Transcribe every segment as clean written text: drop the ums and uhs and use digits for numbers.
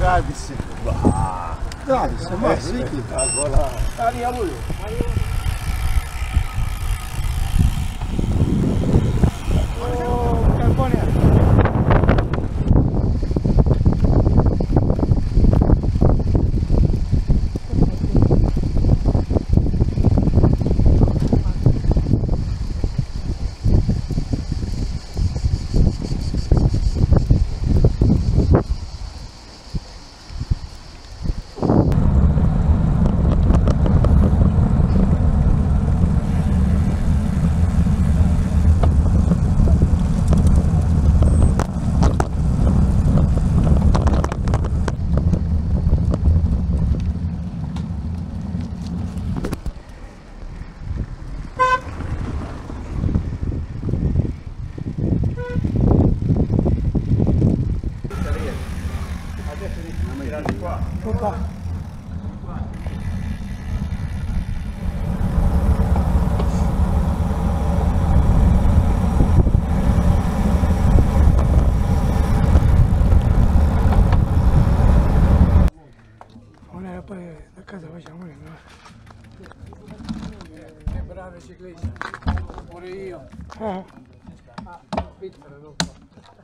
Gratis. Gratis, ma sì. Oh, carbone. Qua. Poi da casa facciamo che bravi ciclisti, pure io. Svizzera non fa.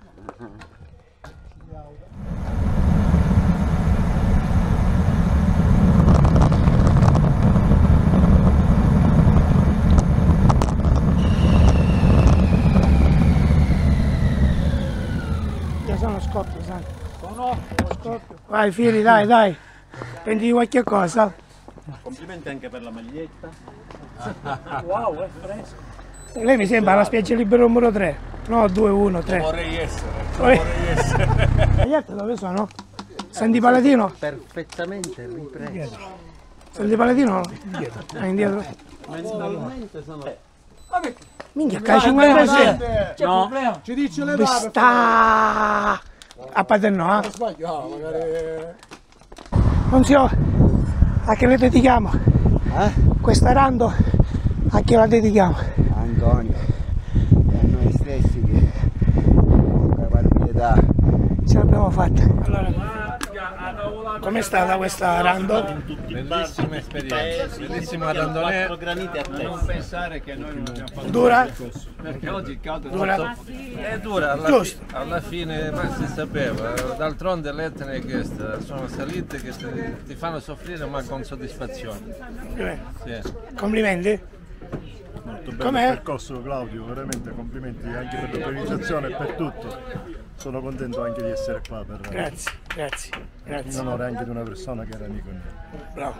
Sono scoppio, sai? Sono scoppio. Vai Fili, dai. Prendi qualche cosa. Complimenti anche per la maglietta. Wow, è fresco. Lei mi sembra la spiaggia libera numero 3. No, 2, 1, 3. Vorrei essere. Gli altri dove sono? San Di Paladino? Perfettamente ripreso. San Di Paladino? Indietro. Indietro. Mentalmente sono... Minchia, ca 56. C'è problema? Ci dice le date. Sta a Paternò, Sbagliamo, magari. Non so a che le dedichiamo. Questa rando a chi la dedichiamo? Antonio, a noi stessi che comunque per pietà. Ce l'abbiamo fatta. Allora, com'è stata questa rando? Bellissima esperienza, bellissima randonnée. Non pensare che noi non abbiamo fatto Dura? perché oggi il caldo Dura? è dura, alla fine ma si sapeva, d'altronde le etnie che sono salite che ti fanno soffrire ma con soddisfazione. Sì. Complimenti? Molto bello Com'è? il percorso Claudio, veramente complimenti anche per l'organizzazione e per tutto. Sono contento anche di essere qua per in onore anche di una persona che era amico mio. Bravo.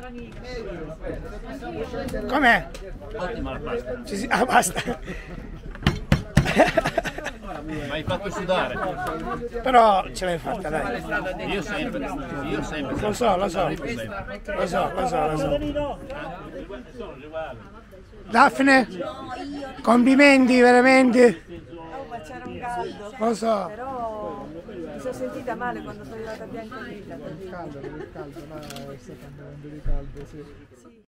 Com'è? Ottima la pasta. Sì, basta. Mi hai fatto sudare. Però ce l'hai fatta, dai. Io sempre. Lo so. Daphne? Complimenti, veramente. Ma c'era un caldo. Lo so. Però mi sono sentita male quando sono arrivata a Biancaneve. Il caldo, là è stato un momento di caldo, sì.